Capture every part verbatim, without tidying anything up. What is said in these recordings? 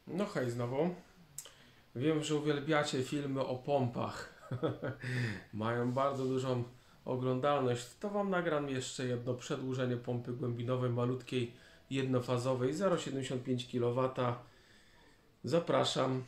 No hej znowu. Wiem, że uwielbiacie filmy o pompach. Mają bardzo dużą oglądalność. To Wam nagram jeszcze jedno przedłużenie pompy głębinowej malutkiej jednofazowej zero przecinek siedemdziesiąt pięć kilowata. Zapraszam.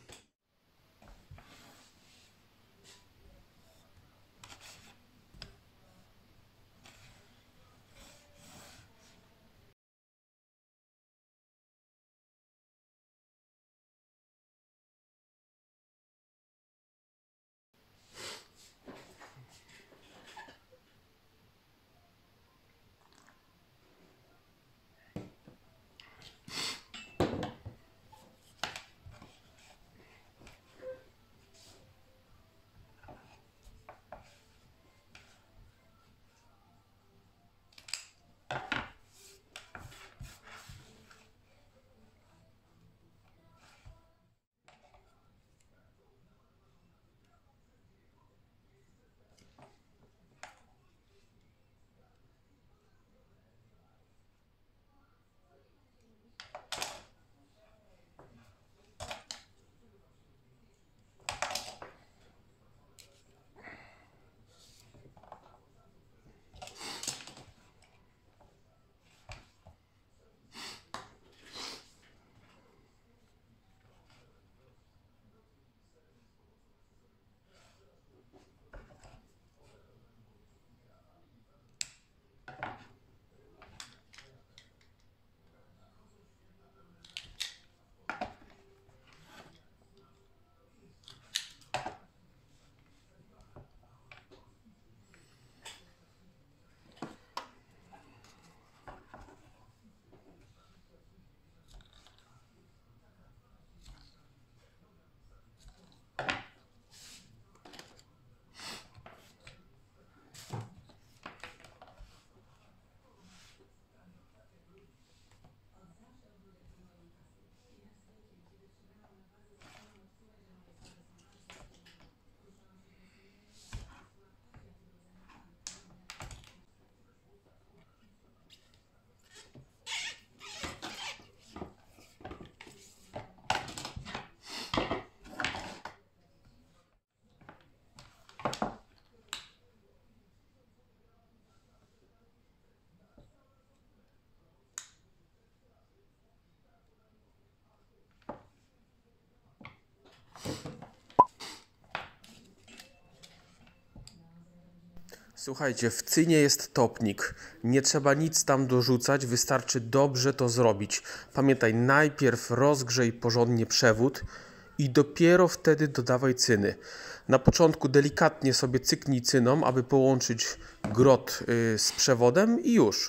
Słuchajcie, w cynie jest topnik. Nie trzeba nic tam dorzucać, wystarczy dobrze to zrobić. Pamiętaj, najpierw rozgrzej porządnie przewód i dopiero wtedy dodawaj cyny. Na początku delikatnie sobie cyknij cyną, aby połączyć grot y, z przewodem i już.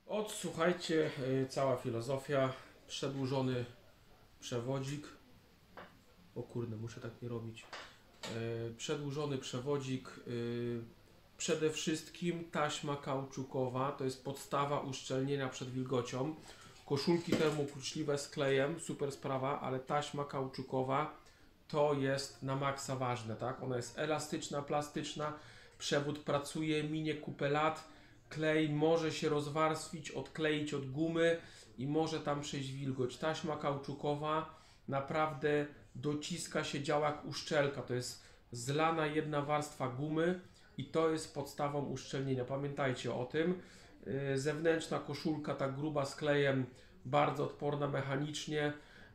Odsłuchajcie, yy, cała filozofia, przedłużony przewodzik. O kurde, muszę tak nie robić. Yy, przedłużony przewodzik. Yy, przede wszystkim taśma kauczukowa, to jest podstawa uszczelnienia przed wilgocią. Koszulki termokruczliwe z klejem, super sprawa, ale taśma kauczukowa to jest na maksa ważne, tak? Ona jest elastyczna, plastyczna, przewód pracuje, minie kupę lat, klej może się rozwarstwić, odkleić od gumy i może tam przejść wilgoć. Taśma kauczukowa naprawdę dociska się, działa jak uszczelka, to jest zlana jedna warstwa gumy i to jest podstawą uszczelnienia. Pamiętajcie o tym. Zewnętrzna koszulka, ta gruba z klejem, bardzo odporna mechanicznie.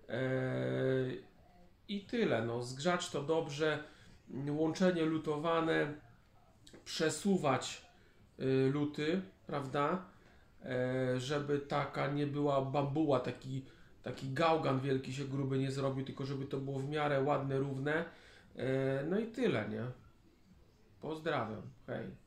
I tyle. No, zgrzać to dobrze, łączenie lutowane, przesuwać luty, prawda? Żeby taka nie była bambuła, taki, taki gałgan wielki się gruby nie zrobił, tylko żeby to było w miarę ładne, równe. No i tyle, nie? Pozdrawiam. Hej.